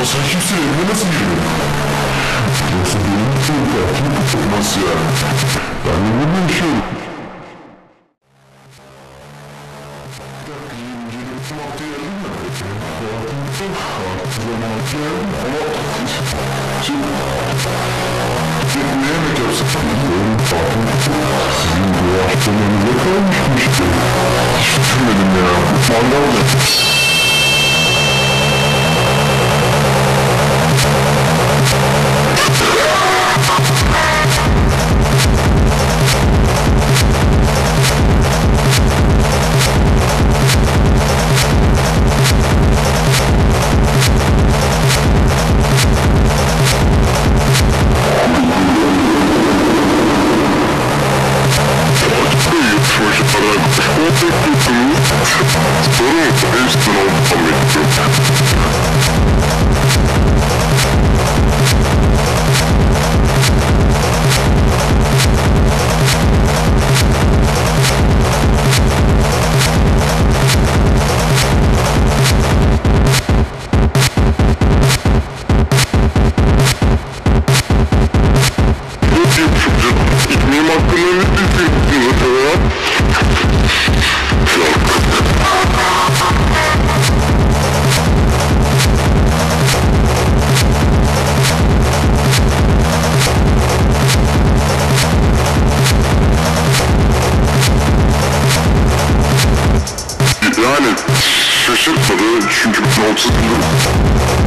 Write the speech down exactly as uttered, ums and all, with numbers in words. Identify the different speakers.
Speaker 1: Ya sen kimsin, evime nasıl girdin? Yoksa benim için aklım tutmaz ya. Ben de burada yaşıyorum. Bir dakika, yirmi dokuz Mart'ta geldin mi? Hayatımda artık zamanı geldim ama... Şimdi... Şimdi ne yemek yapsak? Bilmiyorum, tatlım tutma. Sizin bu haftanlarınıza kalmıştım işte. Hiç düşünmedim ya. Mangal ne? Yani şaşırtmadı çünkü ben otuz yıldır